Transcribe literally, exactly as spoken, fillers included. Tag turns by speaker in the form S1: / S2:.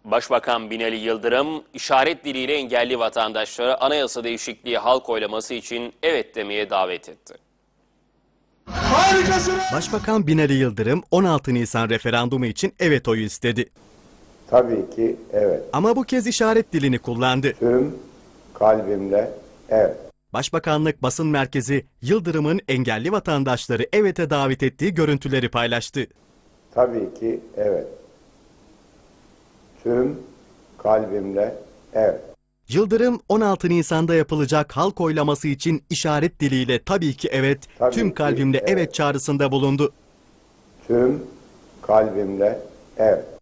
S1: Başbakan Binali Yıldırım, işaret diliyle engelli vatandaşları anayasa değişikliği halk oylaması için evet demeye davet etti.
S2: Başbakan Binali Yıldırım on altı Nisan referandumu için evet oyu istedi.
S3: Tabii ki evet.
S2: Ama bu kez işaret dilini kullandı.
S3: Tüm kalbimle evet.
S2: Başbakanlık basın merkezi Yıldırım'ın engelli vatandaşları evete davet ettiği görüntüleri paylaştı.
S3: Tabii ki evet. Tüm kalbimle evet.
S2: Yıldırım on altı Nisan'da yapılacak halk oylaması için işaret diliyle tabii ki evet,
S3: Tabii
S2: tüm
S3: ki
S2: kalbimle evet.
S3: evet
S2: çağrısında bulundu.
S3: Tüm kalbimle evet.